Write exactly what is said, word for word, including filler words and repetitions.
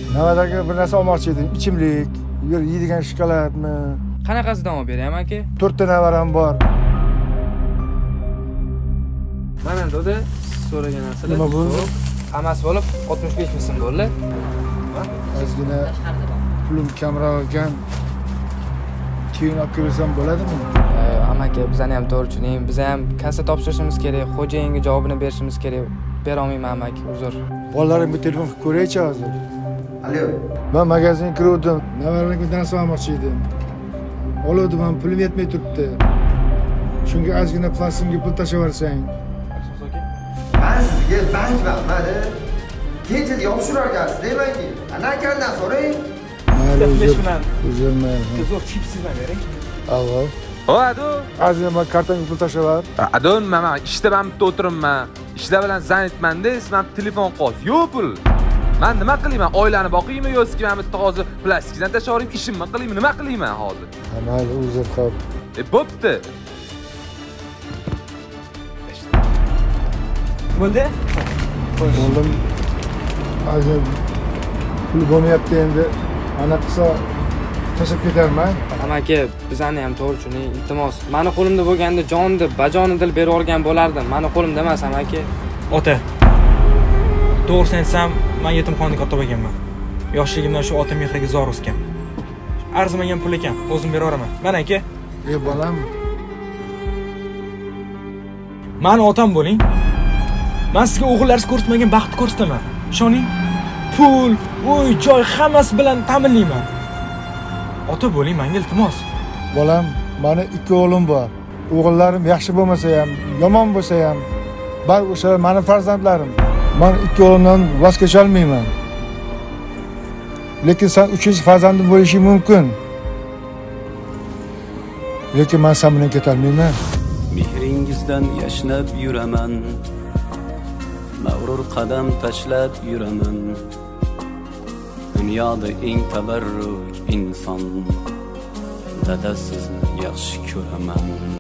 Navadagi bir narsa olmoqchi edim. Ichimlik, yeydigan shokoladmi? Qanaqasidan olib beray, aka? to'rtta navaram bor. Mana dada, so'ragan narsalar. Nima bo'ldi? Hammasi bo'lib oltmish besh ming so'm bo'ldi. Ozgina pulim kamroq ekan. Keyin olib kelsam bo'ladimi? Amaki, bizani ham to'g'ri tushuning. Biz ham kassa topshirishimiz kerak, xo'jayinga javobini berishimiz kerak. Bera olmayman amaki, uzr. Bolalarim bu telefon qilib ko'raychi hozir. Alo. Men magazinga kirdim. Navaramga narsa olmoqchi edim. Oldim, ham pulim yetmay turibdi. Shunga ozgina plastimga pul tashlab yuborsang. Ben sizga bank bermadi. Kechada yopishib yuborgansiz demanki. Ana akandan so'rang. Mayli, uzr. Uzrman. Qiziq chipsizdan bering. Alo. O, ado. Ozgina men kartamga pul tashlab yubor. Adon, mana ishda men bitta o'tiribman. Ishda bilan zanitmanda, sizdan telefon qoldi. Yo'q pul. Men nima qilayman? Oilani boqiymi yoki men bitta hozir plastikdan tashlab yuborib ishimni qilaymi? Nima qilayman hozir? Ha, mayli, uzr qop. E, bo'pti. Bo'ldi? Bo'ldim. Hozir pul bo'lmayapti endi. Ana qilsa tashlab ketarman. Amaki, bizani ham to'g'ri tushuning. Iltimos, meni qo'limda bo'lganda jonni, bajonidil berib olgan bo'lardim. Meni qo'limda emas, amaki. Ota. To'g'risini aytsam, men yetimxonada katta bo'lganman. Yoshligimdan shu ota mehriga zor o'sgan. Arzimagan pul ekan, o'zim bera olaman. Mana aka. E bolam. Meni otam bo'ling. Men sizga o'g'illarsiz ko'rsatmagan baxt ko'rsataman. Ishoning. Pul, uy, joy hammasi bilan ta'minlayman. Ota bo'ling, menga iltimos. Bolam, meni ikki o'g'lim bor. O'g'illarim yaxshi bo'lmasa ham, yomon bo'lsa ham, bar o'shalar meni farzandlarim. Men ikki o'g'limdan voz kecha olmayman. Lekin sen uchinchi farzandim bo'lishi mumkin. Lekin men sen bilan keta olmayman. Mehringizdan yashnab yuraman. Mag'rur qadam tashlab yuraman. Dunyoda eng tabarruk inson. Dada sizni yaxshi ko'raman.